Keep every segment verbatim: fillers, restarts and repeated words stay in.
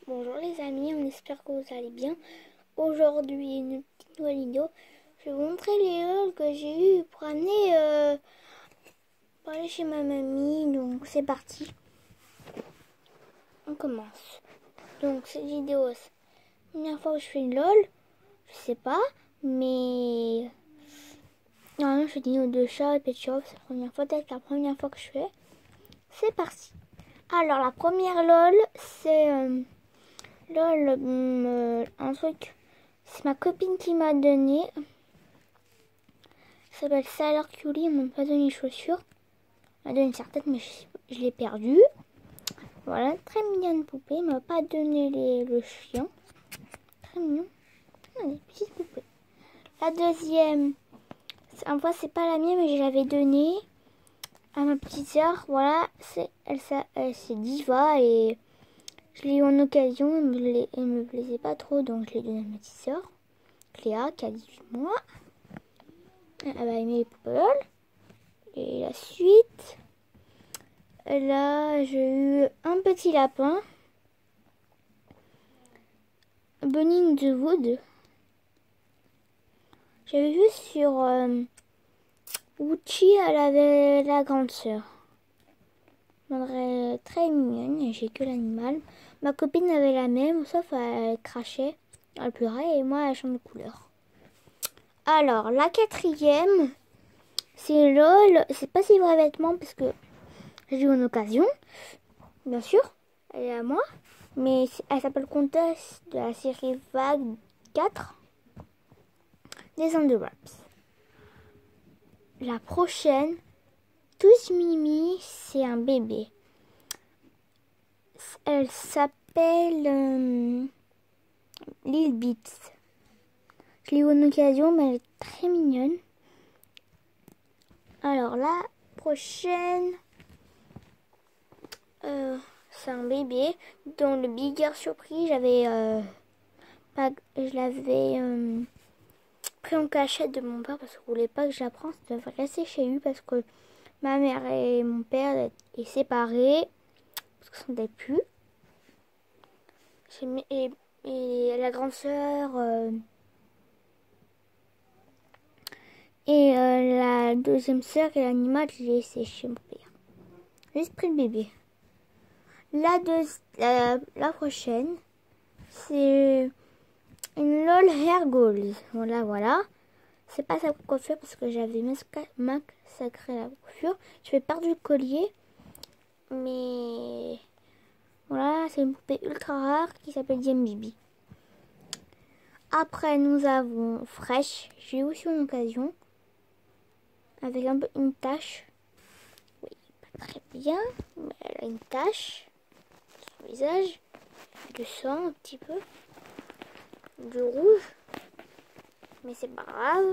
Bonjour les amis, on espère que vous allez bien. Aujourd'hui, une petite nouvelle vidéo. Je vais vous montrer les lol que j'ai eu pour amener euh, pour aller chez ma mamie. Donc c'est parti. On commence. Donc cette vidéo, c'est la première fois que je fais une lol. Je sais pas, mais normalement je fais des vidéos de chat et pet shop. C'est la première fois, peut-être la première fois que je fais. C'est parti. Alors la première lol, c'est euh, lol, euh, un truc. C'est ma copine qui m'a donné. Ça s'appelle Sailor Curie. Elle m'a pas donné les chaussures. Elle m'a donné sa tête, mais je, je l'ai perdue. Voilà, très mignonne poupée. Elle m'a pas donné les, le chien. Très mignon. Ah, des petites poupées. La deuxième, en fois c'est pas la mienne, mais je l'avais donnée à ma petite sœur. Voilà, c'est elle, ça, elle c'est Diva et je l'ai eu en occasion. Elle me, elle me plaisait pas trop, donc je l'ai donnée à ma petite sœur Cléa qui a dix-huit mois. Elle va aimer les poupées. Et la suite, là j'ai eu un petit lapin, Bunny in the Wood. J'avais vu sur euh, Wuchi, elle avait la grande sœur. Elle très mignonne, j'ai que l'animal. Ma copine avait la même, sauf elle crachait, elle pleurait et moi elle change de couleur. Alors la quatrième, c'est LOL, c'est pas si vrai vêtement parce que j'ai eu une occasion, bien sûr, elle est à moi, mais elle s'appelle Comtesse de la série Vague quatre des Underwraps. La prochaine, Tous Mimi, c'est un bébé. Elle s'appelle euh, Lil Beats. Je l'ai eu en occasion, mais elle est très mignonne. Alors la prochaine, euh, c'est un bébé dont le bigger surprise, j'avais euh, pas, je l'avais euh, pris en cachette de mon père parce qu'il voulait pas que je la prenne. Ça devait rester chez lui parce que ma mère et mon père est séparés parce qu'ils ne s'entendaient plus. Et, et la grande sœur euh, et euh, la deuxième sœur et l'animal, je l'ai laissé chez mon père. J'ai juste pris le bébé. La, deux, la, la prochaine, c'est une LOL Hair Goals. Voilà, voilà. C'est pas sa coiffure parce que j'avais massacré la coiffure. Je vais perdre le collier. Mais voilà, c'est une poupée ultra rare qui s'appelle Diem Bibi. Après, nous avons Fresh. J'ai eu aussi une occasion. Avec un peu une tache. Oui, pas très bien. Mais elle a une tache sur son visage. Du sang un petit peu. Du rouge. Mais c'est pas grave.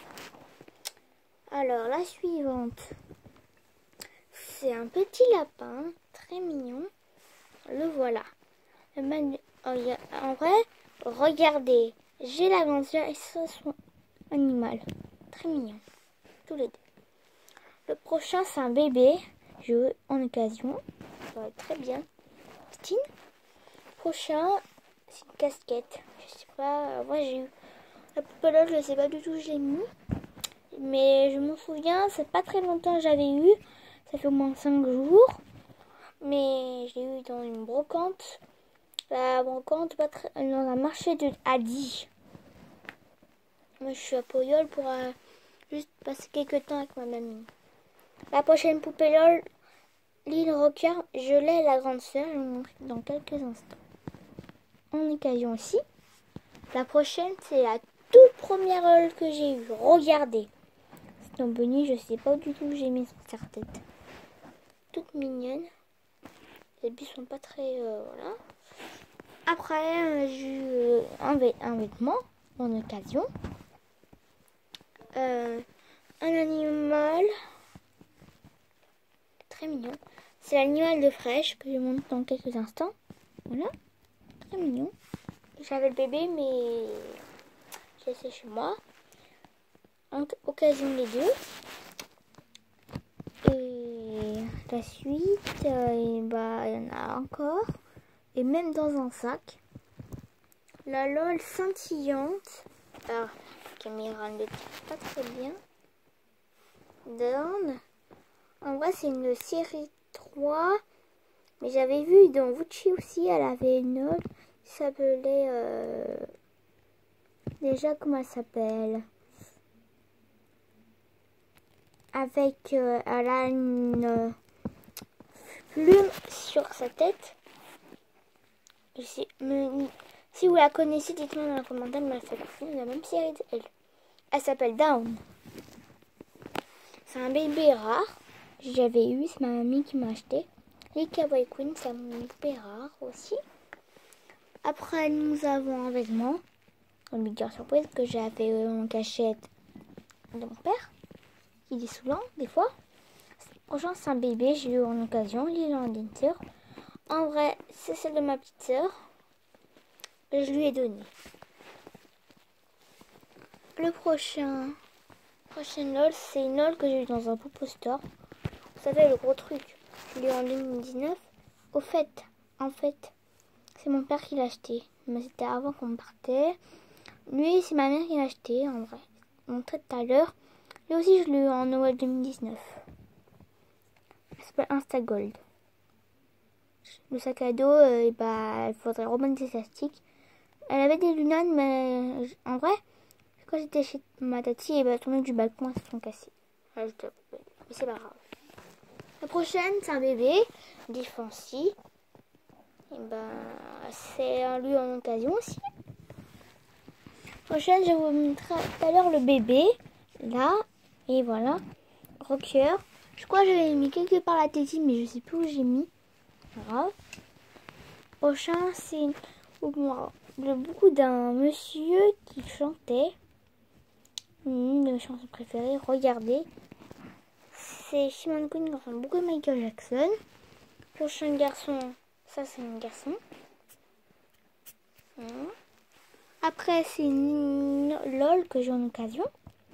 Alors, la suivante. C'est un petit lapin. Très mignon. Le voilà. Le manu... oh, a... En vrai, regardez. J'ai la grande sœur et ça, son animal. Très mignon. Tous les deux. Le prochain, c'est un bébé. J'ai eu en occasion. Ça va être très bien. Christine. Prochain, c'est une casquette. Je sais pas. Moi, j'ai eu la poupée là, je ne sais pas du tout où je l'ai mis. Mais je m'en souviens, c'est pas très longtemps que j'avais eu. Ça fait au moins cinq jours. Mais je l'ai eu dans une brocante. La brocante, pas très... dans un marché de Aldi. Moi, je suis à Poyol pour euh, juste passer quelques temps avec ma mamie. La prochaine poupée LOL, Lil Rocker, je l'ai, la grande sœur. Je vais vous montrer dans quelques instants. En occasion aussi. La prochaine, c'est la toute première LOL que j'ai eue. Regardez. C'est un Bunny, je sais pas du tout où j'ai mis son serre-tête. Toute mignonne. Les billes sont pas très... Euh, voilà. Après, euh, j'ai eu un, vê un vêtement en occasion. Euh, un animal très mignon. C'est l'animal de Fresh que je montre dans quelques instants. Voilà. Très mignon. J'avais le bébé, mais je l'ai laissé chez moi. En occasion les deux. Et la suite, euh, et bah, il y en a encore. et même dans un sac. La LOL scintillante. Alors, la caméra ne le tire pas très bien. Dawn. En vrai, c'est une série trois. Mais j'avais vu dans Wuchi aussi, elle avait une autre qui s'appelait... Euh... Déjà, comment elle s'appelle? Avec... Euh, elle a une euh, plume sur sa tête. Je sais, me, si vous la connaissez, dites-moi dans les commentaires, mais elle fait partie de la même série d'elle. Elle s'appelle Dawn. C'est un bébé rare. J'avais eu, c'est ma mamie qui m'a acheté. Les Kawaii Queen, c'est un bébé rare aussi. Après, nous avons avec moi, une big surprise que j'avais en cachette de mon père. Il est saoulant, des fois. Prochain, c'est un bébé, j'ai eu en occasion, Lila Dinter. En vrai, c'est celle de ma petite sœur. Je lui ai donné. Le prochain, prochain LOL, c'est une LOL que j'ai eu dans un Popo Store. Vous savez, le gros truc. Je l'ai eu en deux mille dix-neuf. Au fait, en fait, c'est mon père qui l'a acheté. Mais c'était avant qu'on partait. Lui, c'est ma mère qui l'a acheté, en vrai. Je montrais tout à l'heure. Lui aussi, je l'ai eu en Noël deux mille dix-neuf. Ça s'appelle Instagold. Le sac à dos, euh, bah, il faudrait remettre des élastiques. Elle avait des lunettes, mais en vrai, quand j'étais chez ma tati, elle est tombée du balcon, elles se sont cassées. Mais c'est pas grave. La prochaine, c'est un bébé, Fancy. Et ben, c'est un lui en occasion aussi. La prochaine, je vais vous montrer tout à l'heure le bébé. Là, et voilà. Rocker. Je crois que j'avais mis quelque part la tétine, mais je sais plus où j'ai mis. Grave. Prochain, c'est le bout d'un monsieur qui chantait. Une de mes chansons préférées. Regardez. C'est Shimon Queen qui ressemble beaucoup à Michael Jackson. Prochain garçon, ça c'est un garçon. Après, c'est une LOL que j'ai en occasion.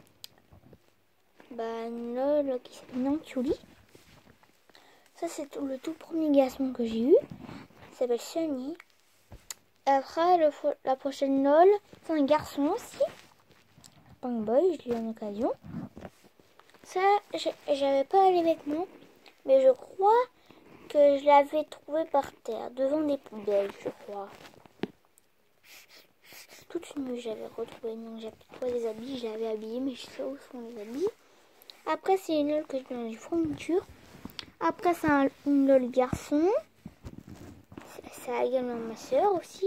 Bah, une LOL qui s'appelle Nankuli. Ça, c'est le tout premier garçon que j'ai eu. Il s'appelle Sunny. Après, le, la prochaine LOL, c'est un garçon aussi. Punk Boy, je l'ai eu en occasion. Ça, j'avais pas les vêtements, mais je crois que je l'avais trouvé par terre, devant des poubelles, je crois. Toute nue, j'avais retrouvé. Donc, j'avais trouvé des habits, je l'avais habillé, mais je sais où sont les habits. Après, c'est une LOL que j'ai dans les fournitures. Après, c'est un, une LOL garçon. Ça a également ma soeur aussi.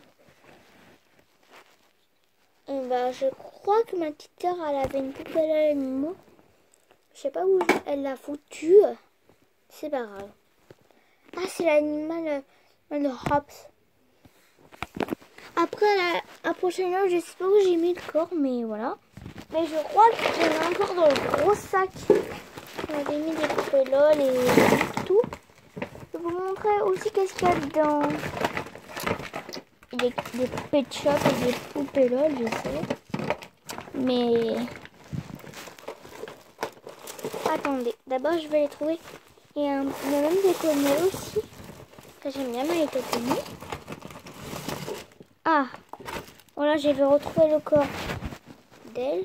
Et bah, je crois que ma petite soeur, elle avait une poupée à l'animaux. Je sais pas où elle l'a foutu. C'est pas grave. Ah, c'est l'animal le Hops. Après, la, la prochaine LOL, je sais pas où j'ai mis le corps, mais voilà. Mais je crois que j'en ai encore dans le gros sac. J'avais mis des poupées LOL et tout. Je vais vous montrer aussi qu'est-ce qu'il y a dedans. Il y a des poupées de shop et des poupées LOL, je sais. Mais... Attendez, d'abord je vais les trouver. Il y a, un, il y a même des poneys aussi. Ça, j'aime bien les poneys. Ah, voilà, je vais retrouver le corps d'elle.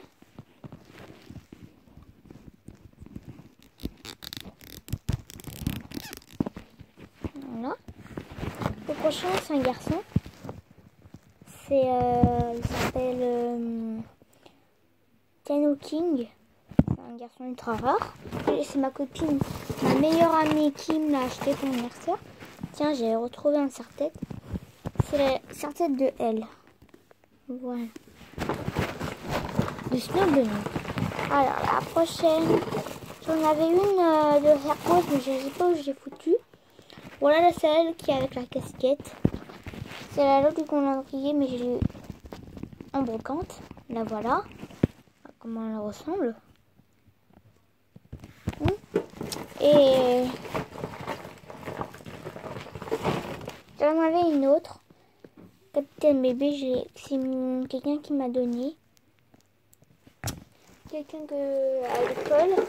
Voilà. Le prochain, c'est un garçon. C'est, euh, il s'appelle euh, Kano King. C'est un garçon ultra rare. C'est ma copine, ma meilleure amie qui me l'a acheté pour mon anniversaire. Tiens, j'ai retrouvé un serre-tête. C'est la serre-tête de elle. Voilà. De Snow Bunny. Alors, la prochaine. J'en avais une euh, de serre-tête, mais je ne sais pas où j'ai foutu. Voilà la celle qui est avec la casquette. C'est la loque du calendrier, mais j'ai eu en brocante. La voilà. Comment elle ressemble. Et j'en avais une autre. Capitaine Bébé, c'est quelqu'un qui m'a donné. Quelqu'un que à l'école,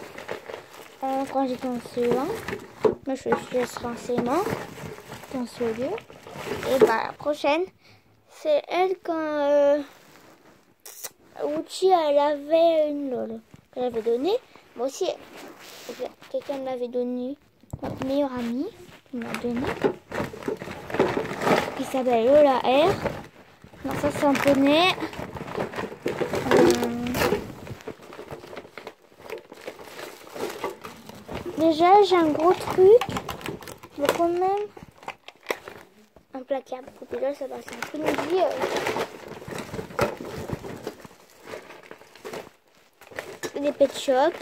quand j'étais en C E un, moi je suis en C M un, j'étais en C E deux. Et bah la prochaine, c'est elle quand euh, Wuchi elle avait une lol que j'avais donnée. Moi aussi, quelqu'un me l'avait donné, mon meilleur ami qui m'a donné, qui s'appelle Lola R. Non, ça c'est un poney. Hum. Déjà, j'ai un gros truc, mais quand même implacable. Poupée LOL, ça passe un peu une vie. Euh... Des pet shop.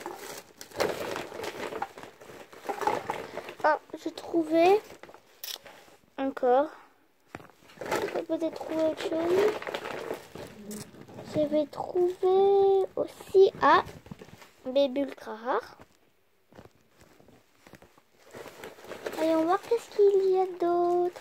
Oh, j'ai trouvé encore. Je vais peut-être trouver autre chose. J'avais trouvé aussi à ah, bébé ultra rare. Allez, on va voir qu'est-ce qu'il y a d'autre.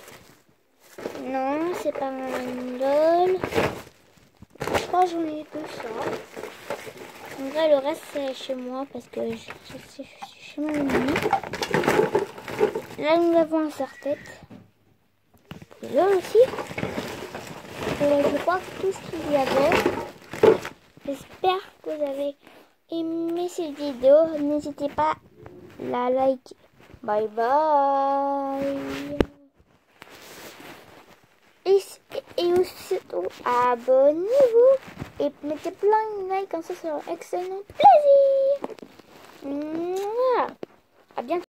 Non, c'est pas un lol. Je crois que j'en ai deux ça. En vrai, le reste c'est chez moi parce que je, je, je suis chez ma mamie. Là, nous avons un serre-tête. Et là aussi. Et je crois que tout ce qu'il y avait. J'espère que vous avez aimé cette vidéo. N'hésitez pas à la liker. Bye bye. Et, et aussi, abonnez-vous et mettez plein de likes, comme ça, ça sera un excellent plaisir. Voilà. À bientôt.